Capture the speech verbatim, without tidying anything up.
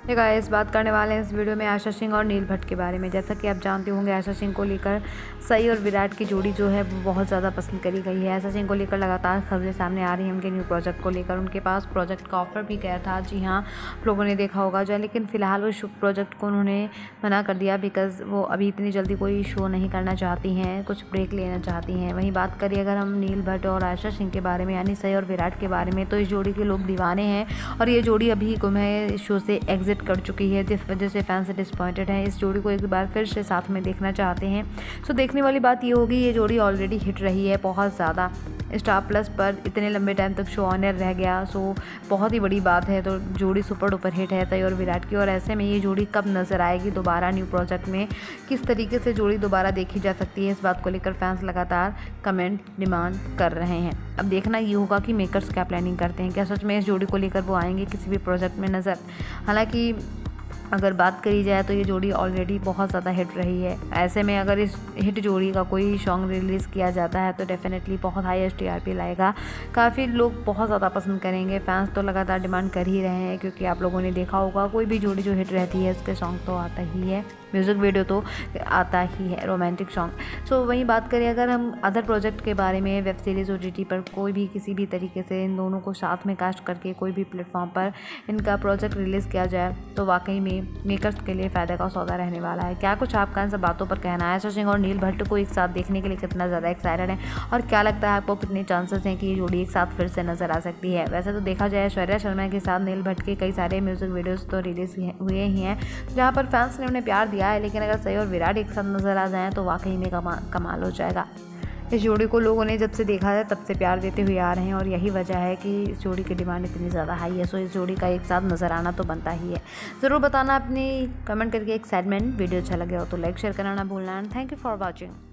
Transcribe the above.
ये गाइस बात करने वाले हैं इस वीडियो में आशा सिंह और नील भट्ट के बारे में। जैसा कि आप जानते होंगे, आशा सिंह को लेकर सई और विराट की जोड़ी जो है वो बहुत ज़्यादा पसंद करी गई है। आशा सिंह को लेकर लगातार खबरें सामने आ रही हैं उनके न्यू प्रोजेक्ट को लेकर। उनके पास प्रोजेक्ट का ऑफर भी गया था, जी हाँ, लोगों ने देखा होगा जो, लेकिन फ़िलहाल वो शुभ प्रोजेक्ट को उन्होंने मना कर दिया बिकॉज़ वो अभी इतनी जल्दी कोई शो नहीं करना चाहती हैं, कुछ ब्रेक लेना चाहती हैं। वहीं बात करिए अगर हम नील भट्ट और आशा सिंह के बारे में, यानी सई और विराट के बारे में, तो इस जोड़ी के लोग दीवाने हैं और ये जोड़ी अभी गुमह शो से एग्जिट कर चुकी है, जिस वजह से फैंस डिसअपॉइंटेड हैं। इस जोड़ी को एक बार फिर से साथ में देखना चाहते हैं। सो देखने वाली बात ये होगी, ये जोड़ी ऑलरेडी हिट रही है बहुत ज़्यादा। स्टार प्लस पर इतने लंबे टाइम तक शो ऑनर रह गया, सो बहुत ही बड़ी बात है। तो जोड़ी सुपर डुपर हिट है सई और विराट की, और ऐसे में ये जोड़ी कब नज़र आएगी दोबारा न्यू प्रोजेक्ट में, किस तरीके से जोड़ी दोबारा देखी जा सकती है, इस बात को लेकर फैंस लगातार कमेंट डिमांड कर रहे हैं। अब देखना ये होगा कि मेकर्स क्या प्लानिंग करते हैं, क्या सच में इस जोड़ी को लेकर वो आएंगे किसी भी प्रोजेक्ट में नज़र। हालांकि अगर बात करी जाए तो ये जोड़ी ऑलरेडी बहुत ज़्यादा हिट रही है। ऐसे में अगर इस हिट जोड़ी का कोई सॉन्ग रिलीज़ किया जाता है तो डेफिनेटली बहुत high S T R P लाएगा, काफ़ी लोग बहुत ज़्यादा पसंद करेंगे। फैंस तो लगातार डिमांड कर ही रहे हैं, क्योंकि आप लोगों ने देखा होगा कोई भी जोड़ी जो हिट रहती है उसके सॉन्ग तो आता ही है, म्यूज़िक वीडियो तो आता ही है, रोमांटिक सॉन्ग। सो वहीं बात करें अगर हम अदर प्रोजेक्ट के बारे में, web series O T T पर कोई भी किसी भी तरीके से इन दोनों को साथ में कास्ट करके कोई भी प्लेटफॉर्म पर इनका प्रोजेक्ट रिलीज़ किया जाए तो वाकई में मेकर्स के लिए फ़ायदा का सौदा रहने वाला है। क्या कुछ आपका इन सब बातों पर कहना है? आशा सिंह और नील भट्ट को एक साथ देखने के लिए कितना ज़्यादा एक्साइटेड है, और क्या लगता है आपको कितने चांसेस हैं कि ये जोड़ी एक साथ फिर से नज़र आ सकती है? वैसे तो देखा जाए ऐश्वर्या शर्मा के साथ नील भट्ट के कई सारे म्यूज़िक वीडियोज़ तो रिलीज़ हुए ही हैं जहाँ पर फैंस ने उन्हें प्यार दिया है, लेकिन अगर सई और विराट एक साथ नज़र आ जाएँ तो वाकई में कमा कमाल हो जाएगा। इस जोड़ी को लोगों ने जब से देखा है तब से प्यार देते हुए आ रहे हैं, और यही वजह है कि इस जोड़ी की डिमांड इतनी ज़्यादा हाई है। सो इस जोड़ी का एक साथ नज़र आना तो बनता ही है। ज़रूर बताना अपनी कमेंट करके एक्साइटमेंट। वीडियो अच्छा लगे हो तो लाइक शेयर करना ना भूलना। And thank you for watching.